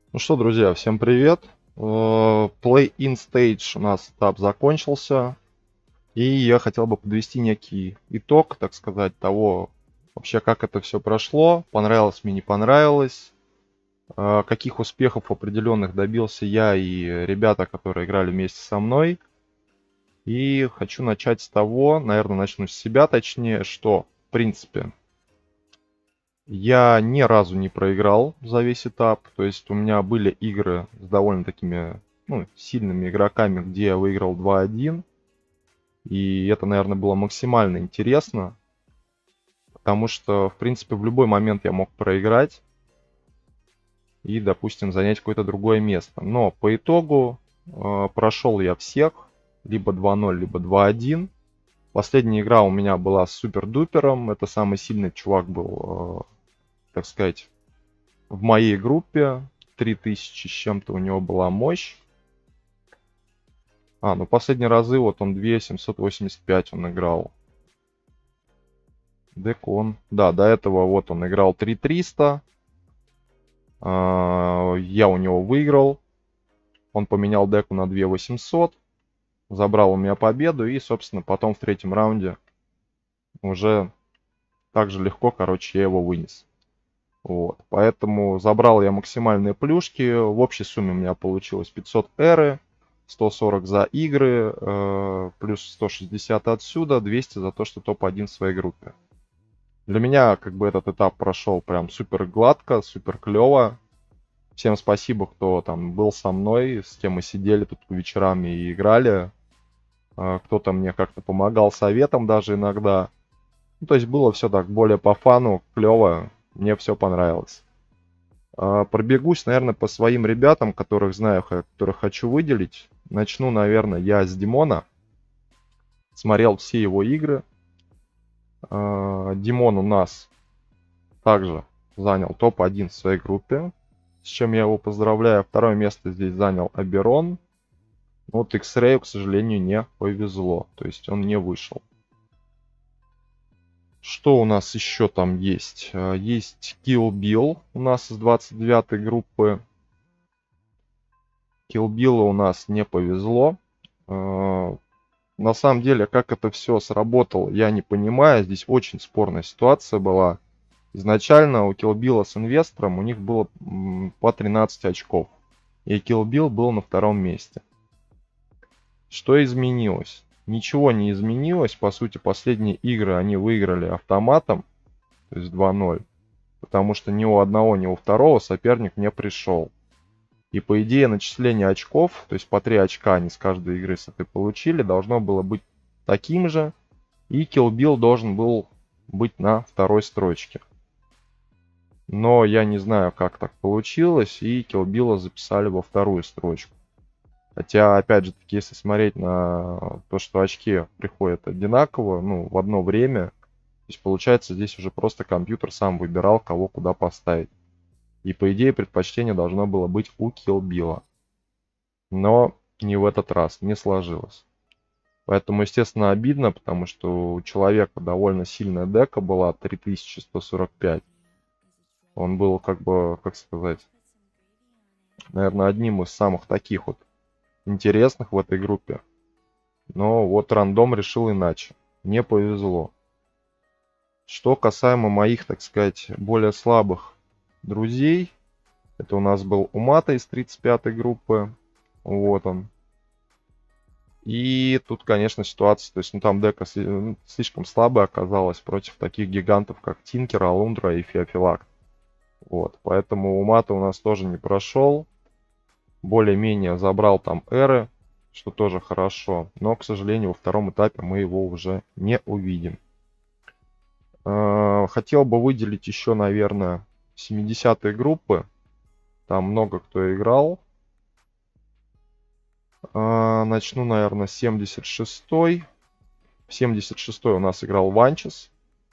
Ну что, друзья, всем привет. Play-in Stage у нас этап закончился. И я хотел бы подвести некий итог, так сказать, того, вообще, как это все прошло, понравилось мне, не понравилось, каких успехов определенных добился я и ребята, которые играли вместе со мной. И хочу начать с того, наверное, начну с себя, точнее, что, в принципе, я ни разу не проиграл за весь этап. То есть у меня были игры с довольно такими, ну, сильными игроками, где я выиграл 2-1. И это, наверное, было максимально интересно, потому что, в принципе, в любой момент я мог проиграть и, допустим, занять какое-то другое место. Но по итогу прошел я всех, либо 2-0, либо 2-1. Последняя игра у меня была с супер-дупером. Это самый сильный чувак был, так сказать, в моей группе. 3000 с чем-то у него была мощь. Ну последние разы вот он 2785 он играл. Декон. Да, до этого вот он играл 3300. Я у него выиграл. Он поменял деку на 2800. Забрал у меня победу. И, собственно, потом в третьем раунде уже так же легко, короче, я его вынес. Вот. Поэтому забрал я максимальные плюшки. В общей сумме у меня получилось 500 эры. 140 за игры, плюс 160 отсюда, 200 за то, что топ-1 в своей группе. Для меня как бы этот этап прошел прям супер гладко, супер клево. Всем спасибо, кто там был со мной, с кем мы сидели тут вечерами и играли. Кто-то мне как-то помогал советом даже иногда. Ну, то есть было все так более по фану, клево, мне все понравилось. Пробегусь, наверное, по своим ребятам, которых знаю, которых хочу выделить. Начну, наверное, я с Димона. Смотрел все его игры. Димон у нас также занял топ-1 в своей группе, с чем я его поздравляю. Второе место здесь занял Аберон. Вот X-Ray, к сожалению, не повезло. То есть он не вышел. Что у нас еще там есть? Есть Kill Bill у нас из 29-й группы. Kill Bill у нас не повезло. На самом деле, как это все сработало, я не понимаю. Здесь очень спорная ситуация была. Изначально у Kill Bill с инвестором у них было по 13 очков. И Kill Bill был на втором месте. Что изменилось? Ничего не изменилось. По сути, последние игры они выиграли автоматом. То есть 2-0. Потому что ни у одного, ни у второго соперник не пришел. И по идее начисление очков, то есть по 3 очка они с каждой игры с этой получили, должно было быть таким же. И Kill Bill должен был быть на второй строчке. Но я не знаю, как так получилось, и Kill Bill записали во вторую строчку. Хотя, опять же таки, если смотреть на то, что очки приходят одинаково, ну, в одно время, то есть получается здесь уже просто компьютер сам выбирал, кого куда поставить. И по идее предпочтение должно было быть у Kill Bill. Но не в этот раз, не сложилось. Поэтому, естественно, обидно, потому что у человека довольно сильная дека была, 3145. Он был, как бы, как сказать, наверное, одним из самых таких вот интересных в этой группе. Но вот рандом решил иначе. Не повезло. Что касаемо моих, так сказать, более слабых друзей. Это у нас был Умата из 35-й группы. Вот он. И тут, конечно, ситуация, то есть, ну, там дека слишком слабая оказалась против таких гигантов, как Тинкер, Алундра и Феофилакт. Вот, поэтому Умата у нас тоже не прошел. Более-менее забрал там эры, что тоже хорошо. Но, к сожалению, во втором этапе мы его уже не увидим. Хотел бы выделить еще, наверное, 70-е группы. Там много кто играл. Начну, наверное, с 76-й. В 76-й у нас играл Ванчес.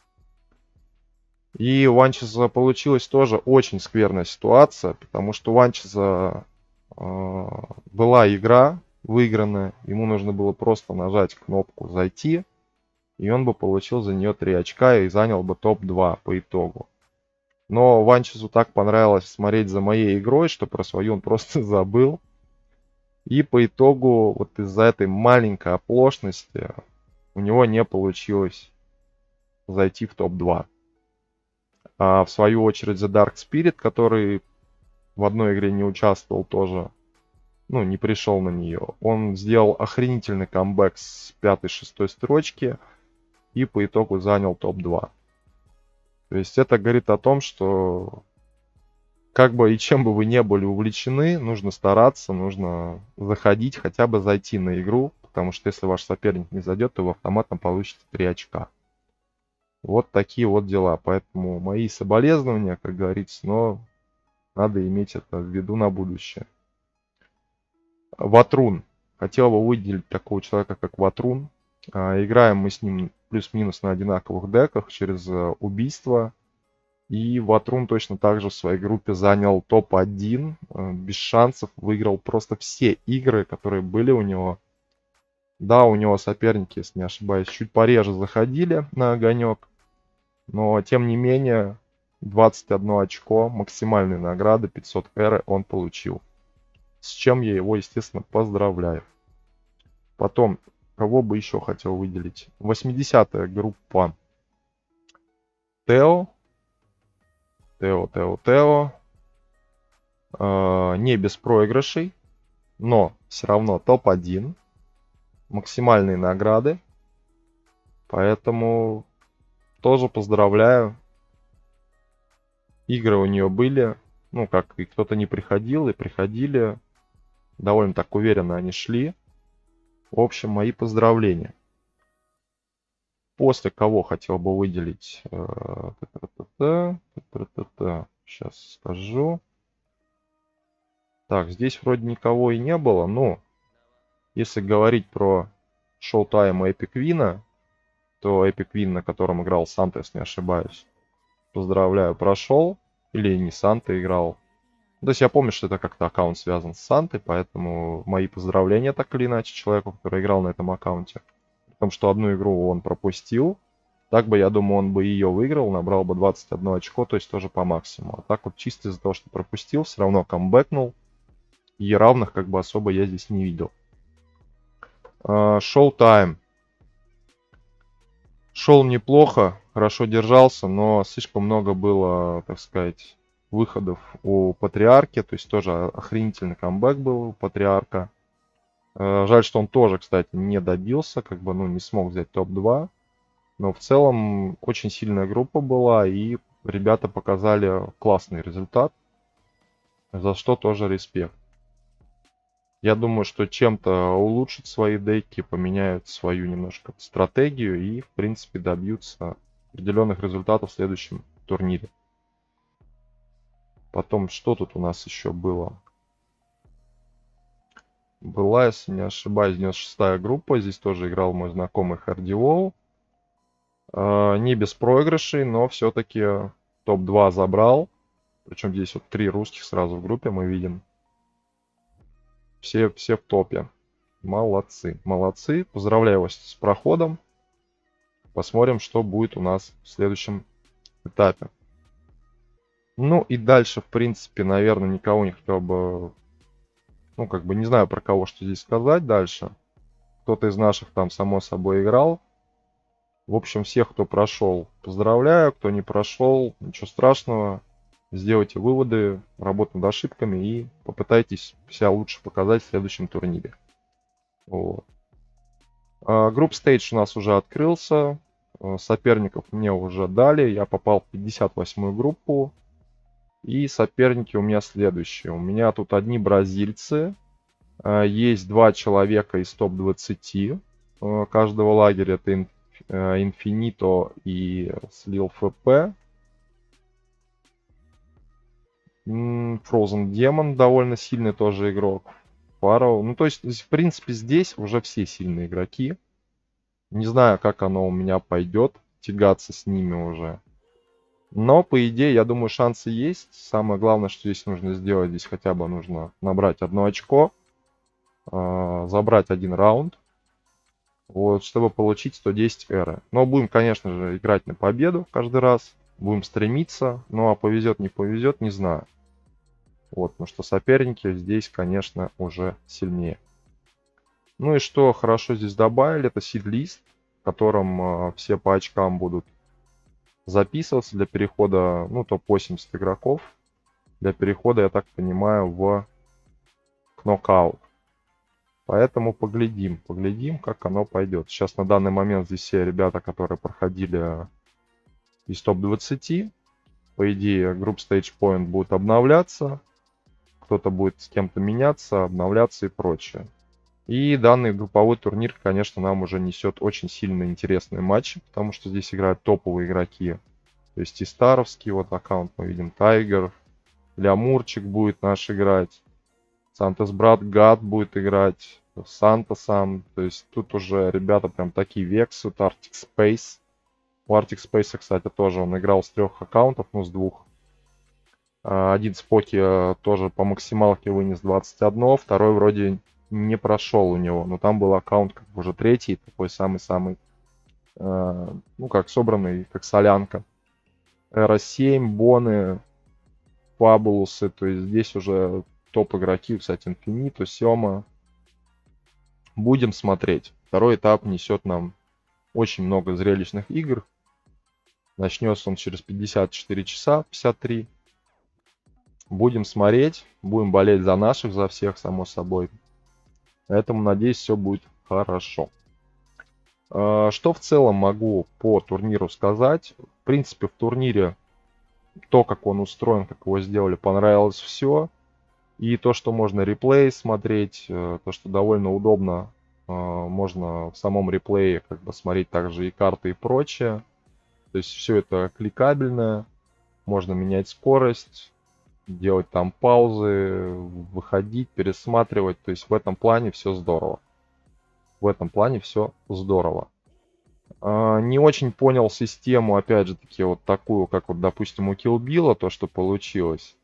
И у Ванчеза получилась тоже очень скверная ситуация, потому что у Ванчеза была игра выигранная. Ему нужно было просто нажать кнопку «Зайти», и он бы получил за нее 3 очка и занял бы топ-2 по итогу. Но Ванчезу так понравилось смотреть за моей игрой, что про свою он просто забыл. И по итогу, вот из-за этой маленькой оплошности, у него не получилось зайти в топ-2. А в свою очередь The Dark Spirit, который в одной игре не участвовал тоже, ну, не пришел на нее, он сделал охренительный камбэк с 5-6 строчки и по итогу занял топ-2. То есть это говорит о том, что как бы и чем бы вы не были увлечены, нужно стараться, нужно заходить, хотя бы зайти на игру, потому что если ваш соперник не зайдет, то вы автоматом получите 3 очка. Вот такие вот дела. Поэтому мои соболезнования, как говорится, но надо иметь это в виду на будущее. Ватрун. Хотел бы выделить такого человека, как Ватрун. Играем мы с ним плюс-минус на одинаковых деках через убийство. И Ватрун точно так же в своей группе занял топ-1. Без шансов выиграл просто все игры, которые были у него. Да, у него соперники, если не ошибаюсь, чуть пореже заходили на огонек. Но, тем не менее, 21 очко, максимальные награды, 500 эры он получил. С чем я его, естественно, поздравляю. Потом, кого бы еще хотел выделить? 80-я группа. Тео. Не без проигрышей, но все равно топ-1. Максимальные награды. Поэтому тоже поздравляю. Игры у нее были. Ну, как и кто-то не приходил, и приходили. Довольно так уверенно они шли. В общем, мои поздравления. После кого хотел бы выделить? Сейчас скажу. Так, здесь вроде никого и не было, но если говорить про Showtime и Epic Win, то Epic Win, на котором играл Санта, если не ошибаюсь, поздравляю, прошел. Или не Санта играл. То есть я помню, что это как-то аккаунт связан с Сантой, поэтому мои поздравления так или иначе человеку, который играл на этом аккаунте. Потому что одну игру он пропустил. Так бы, я думаю, он бы ее выиграл, набрал бы 21 очко, то есть тоже по максимуму. А так вот чисто из-за того, что пропустил, все равно камбэкнул. И равных как бы особо я здесь не видел. Showtime. Шел неплохо, хорошо держался, но слишком много было, так сказать, выходов у Патриарки. То есть тоже охренительный камбэк был у Патриарка. Жаль, что он тоже, кстати, не добился, как бы, ну, не смог взять топ-2. Но в целом очень сильная группа была, и ребята показали классный результат, за что тоже респект. Я думаю, что чем-то улучшат свои деки, поменяют свою немножко стратегию и, в принципе, добьются определенных результатов в следующем турнире. Потом, что тут у нас еще было? Была, если не ошибаюсь, 96-я группа. Здесь тоже играл мой знакомый Хардиол. Не без проигрышей, но все-таки топ-2 забрал. Причем здесь вот 3 русских сразу в группе мы видим. Все в топе. Молодцы. Молодцы. Поздравляю вас с проходом. Посмотрим, что будет у нас в следующем этапе. Ну и дальше, в принципе, наверное, никого не хотел бы... Ну, как бы не знаю, про кого что здесь сказать дальше. Кто-то из наших там, само собой, играл. В общем, всех, кто прошел, поздравляю. Кто не прошел, ничего страшного. Сделайте выводы, работу над ошибками и попытайтесь себя лучше показать в следующем турнире. Вот. Групп стейдж у нас уже открылся. Соперников мне уже дали. Я попал в 58-ю группу. И соперники у меня следующие. У меня тут одни бразильцы. Есть 2 человека из топ-20 каждого лагеря. Это Инфинито и Слил ФП. Frozen Demon довольно сильный тоже игрок. Фароу. Ну, то есть, в принципе, здесь уже все сильные игроки. Не знаю, как оно у меня пойдет. Тягаться с ними уже. Но, по идее, я думаю, шансы есть. Самое главное, что здесь нужно сделать, здесь хотя бы нужно набрать 1 очко. Забрать 1 раунд. Вот, чтобы получить 110 эры. Но будем, конечно же, играть на победу каждый раз. Будем стремиться. Ну а повезет, не повезет, не знаю. Вот, потому что соперники здесь, конечно, уже сильнее. Ну и что хорошо здесь добавили, это сид-лист, в котором все по очкам будут записываться для перехода, ну, топ-80 игроков. Для перехода, я так понимаю, в нокаут. Поэтому поглядим, как оно пойдет. Сейчас на данный момент здесь все ребята, которые проходили из топ-20. По идее, групп Stage Point будет обновляться. Кто-то будет с кем-то меняться, обновляться и прочее. И данный групповой турнир, конечно, нам уже несет очень сильно интересные матчи, потому что здесь играют топовые игроки. То есть и Старовский, вот аккаунт мы видим, Тайгер, Лямурчик будет наш играть, Сантос Брат Гад будет играть, Санта сам. То есть тут уже ребята прям такие вексы, Arctic Space. У Arctic Space, кстати, тоже он играл с 3 аккаунтов, ну с 2. Один Споки тоже по максималке вынес 21, второй вроде не прошел у него, но там был аккаунт как бы уже 3, такой самый-самый, ну как собранный, как солянка. Эра 7, Боны, Фабулусы, то есть здесь уже топ игроки, кстати, Инфинито, Сема. Будем смотреть. Второй этап несет нам очень много зрелищных игр. Начнется он через 54 часа, 53. Будем смотреть, будем болеть за наших, за всех, само собой. Поэтому, надеюсь, все будет хорошо. Что в целом могу по турниру сказать? В принципе, в турнире то, как он устроен, как его сделали, понравилось все. И то, что можно реплей смотреть, то, что довольно удобно, можно в самом реплее как бы смотреть также и карты и прочее. То есть все это кликабельно, можно менять скорость, делать там паузы, выходить, пересматривать. То есть в этом плане все здорово. В этом плане все здорово. Не очень понял систему, опять же таки, вот такую, как вот, допустим, у Kill Bill, то, что получилось.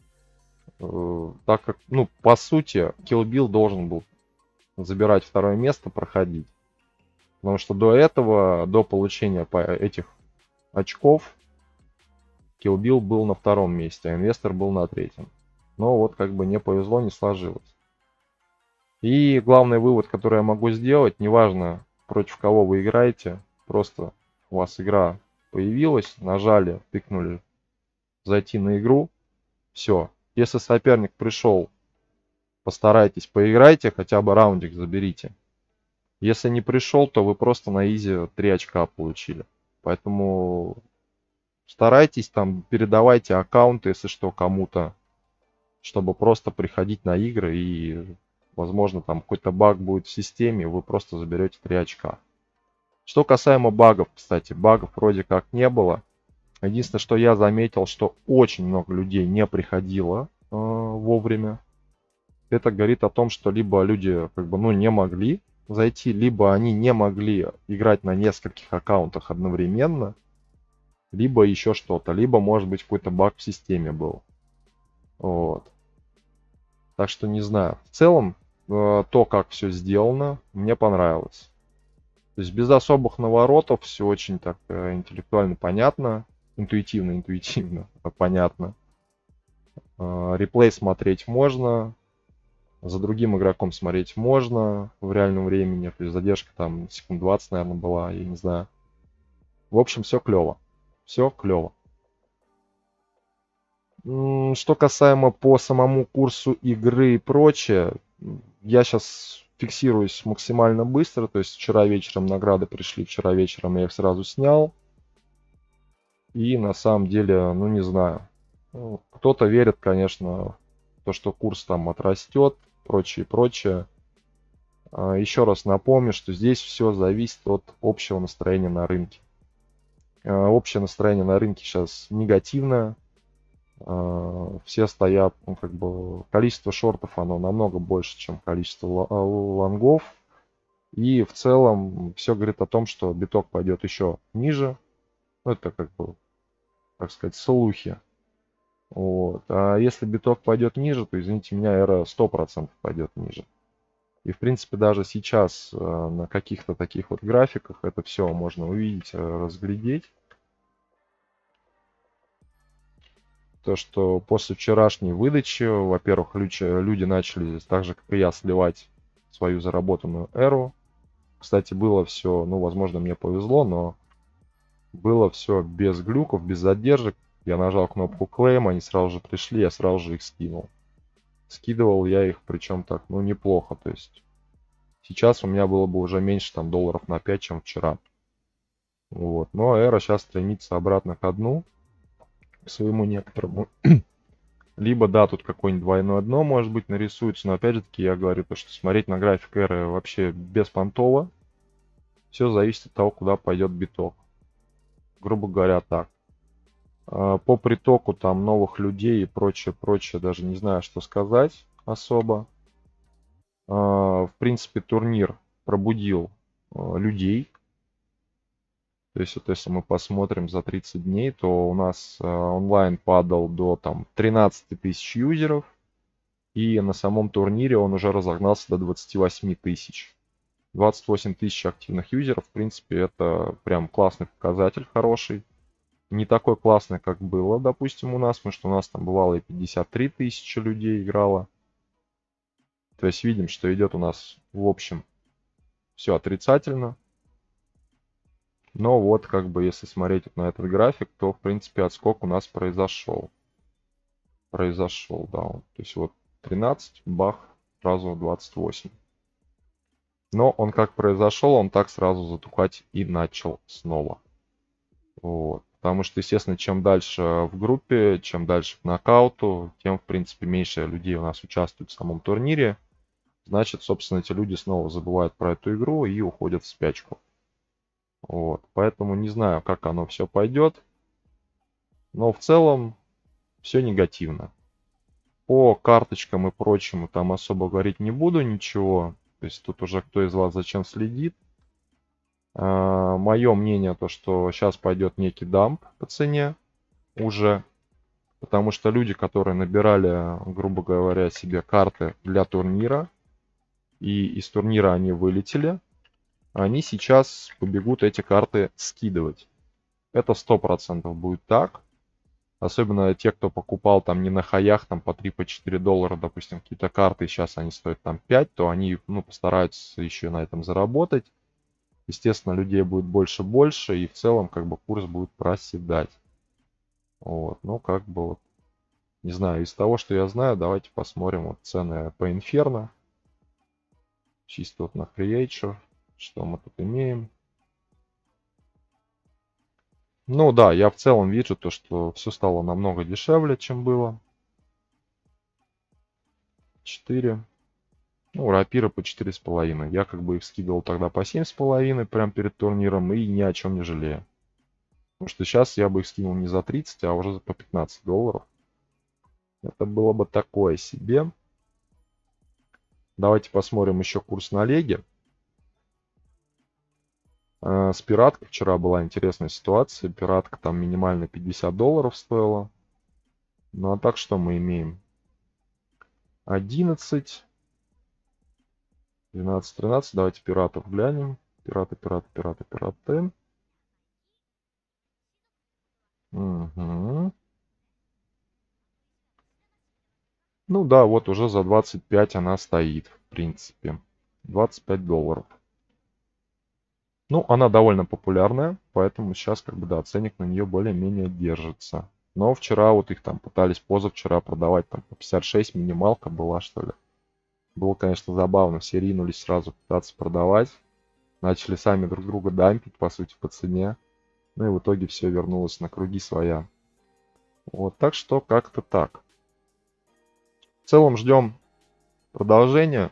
Так как, ну, по сути, Kill Bill должен был забирать второе место, проходить. Потому что до этого, до получения этих очков, Kill Bill был на 2 месте, а Инвестор был на 3. Но вот как бы не повезло, не сложилось. И главный вывод, который я могу сделать, неважно, против кого вы играете, просто у вас игра появилась, нажали, тыкнули зайти на игру, все. Если соперник пришел, постарайтесь, поиграйте, хотя бы раундик заберите. Если не пришел, то вы просто на изи 3 очка получили. Поэтому старайтесь там, передавайте аккаунты, если что, кому-то, чтобы просто приходить на игры и, возможно, там какой-то баг будет в системе, вы просто заберете 3 очка. Что касаемо багов, кстати, багов вроде как не было. Единственное, что я заметил, что очень много людей не приходило вовремя. Это говорит о том, что либо люди как бы, ну, не могли зайти, либо они не могли играть на нескольких аккаунтах одновременно, либо еще что-то, либо, может быть, какой-то баг в системе был. Вот. Так что не знаю. В целом, то, как все сделано, мне понравилось. То есть без особых наворотов, все очень так интеллектуально понятно, интуитивно понятно. Реплей смотреть можно, за другим игроком смотреть можно в реальном времени, то есть задержка там секунд 20, наверное, была, я не знаю. В общем, все клево. Все клево. Что касаемо по самому курсу игры и прочее, я сейчас фиксируюсь максимально быстро. То есть вчера вечером награды пришли, вчера вечером я их сразу снял. И на самом деле, ну не знаю. Кто-то верит, конечно, в то, что курс там отрастет, прочее, прочее. Еще раз напомню, что здесь все зависит от общего настроения на рынке. Общее настроение на рынке сейчас негативное. Все стоят, ну, как бы, количество шортов, оно намного больше, чем количество лонгов. И в целом все говорит о том, что биток пойдет еще ниже. Ну, это как бы, так сказать, слухи. Вот. А если биток пойдет ниже, то, извините меня, эра 100% пойдет ниже. И, в принципе, даже сейчас на каких-то таких вот графиках это все можно увидеть, разглядеть. то, что после вчерашней выдачи, во-первых, люди начали так же, как и я, сливать свою заработанную эру. Кстати, было все, ну, возможно, мне повезло, но было все без глюков, без задержек. Я нажал кнопку клейм, они сразу же пришли, я сразу же их скинул. Скидывал я их, причем так, ну, неплохо. То есть сейчас у меня было бы уже меньше там долларов на 5, чем вчера. Вот. Но эра сейчас стремится обратно к дну, к своему некоторому. Либо, да, тут какое-нибудь двойное дно, может быть, нарисуется. Но опять же таки я говорю, то, что смотреть на график эры вообще беспонтово. Все зависит от того, куда пойдет биток. Грубо говоря, так. По притоку там новых людей и прочее, прочее, даже не знаю, что сказать особо. В принципе, турнир пробудил людей. То есть, вот если мы посмотрим за 30 дней, то у нас онлайн падал до там 13 тысяч юзеров. И на самом турнире он уже разогнался до 28 тысяч. 28 тысяч активных юзеров, в принципе, это прям классный показатель, хороший. Не такой классный, как было, допустим, у нас, потому что у нас там бывало и 53 тысячи людей играло. То есть видим, что идет у нас в общем все отрицательно. Но вот как бы если смотреть на этот график, то в принципе отскок у нас произошел. Да. То есть вот 13, бах, сразу 28. Но он как произошел, он так сразу затухать и начал снова. Вот. Потому что, естественно, чем дальше в группе, чем дальше к нокауту, тем, в принципе, меньше людей у нас участвует в самом турнире. Значит, собственно, эти люди снова забывают про эту игру и уходят в спячку. Вот. Поэтому не знаю, как оно все пойдет. Но в целом все негативно. По карточкам и прочему там особо говорить не буду ничего. То есть тут уже кто из вас зачем следит. Мое мнение то, что сейчас пойдет некий дамп по цене уже. Потому что люди, которые набирали, грубо говоря, себе карты для турнира, и из турнира они вылетели, они сейчас побегут эти карты скидывать. Это 100% будет так. Особенно те, кто покупал там не на хаях, там по 3-4 доллара, допустим, какие-то карты, сейчас они стоят там 5, то они, ну, постараются еще на этом заработать. Естественно, людей будет больше, и в целом, как бы, курс будет проседать. Вот, ну, как бы, вот, не знаю, из того, что я знаю, давайте посмотрим вот цены по Inferno. Чисто вот на Creature, что мы тут имеем. Ну да, я в целом вижу то, что все стало намного дешевле, чем было. 4. Ну, рапиры по 4,5. Я как бы их скидывал тогда по 7,5 прям перед турниром и ни о чем не жалею. Потому что сейчас я бы их скинул не за 30, а уже по 15 долларов. Это было бы такое себе. Давайте посмотрим еще курс на леге. С пираткой вчера была интересная ситуация. Пиратка там минимально 50 долларов стоила. Ну а так что мы имеем? 11, 12, 13. Давайте пиратов глянем. Пираты. Угу. Ну да, вот уже за 25 она стоит, в принципе. 25 долларов. Ну, она довольно популярная, поэтому сейчас, как бы, да, ценник на нее более-менее держится. Но вчера вот их там пытались позавчера продавать там по 56, минималка была, что ли. Было, конечно, забавно. Все ринулись сразу пытаться продавать. Начали сами друг друга дампить, по сути, по цене. Ну и в итоге все вернулось на круги своя. Вот, так что как-то так. В целом ждем продолжения.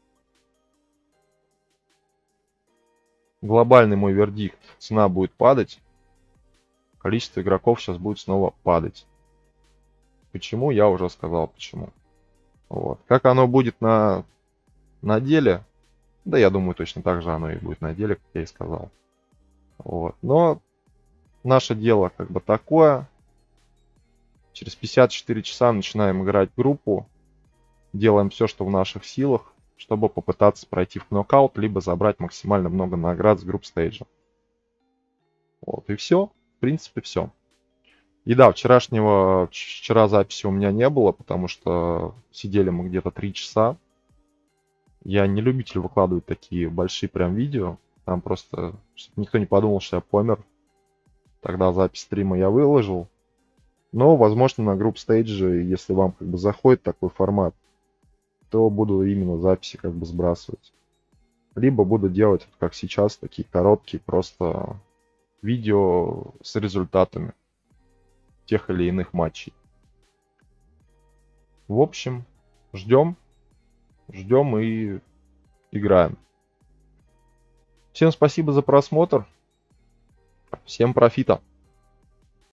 Глобальный мой вердикт. Цена будет падать. Количество игроков сейчас будет снова падать. Почему? Я уже сказал почему. Вот. Как оно будет на деле? Да, я думаю, точно так же оно и будет на деле, как я и сказал. Вот. Но наше дело как бы такое. Через 54 часа начинаем играть группу. Делаем все, что в наших силах, чтобы попытаться пройти в нокаут, либо забрать максимально много наград с групп стейджа. Вот и все. В принципе, все. И да, вчера записи у меня не было, потому что сидели мы где-то 3 часа. Я не любитель выкладывать такие большие прям видео. Там просто, чтобы никто не подумал, что я помер. Тогда запись стрима я выложил. Но, возможно, на групп стейдже, если вам как бы заходит такой формат, то буду именно записи как бы сбрасывать. Либо буду делать, как сейчас, такие короткие просто видео с результатами тех или иных матчей. В общем, ждем и играем. Всем спасибо за просмотр. Всем профита.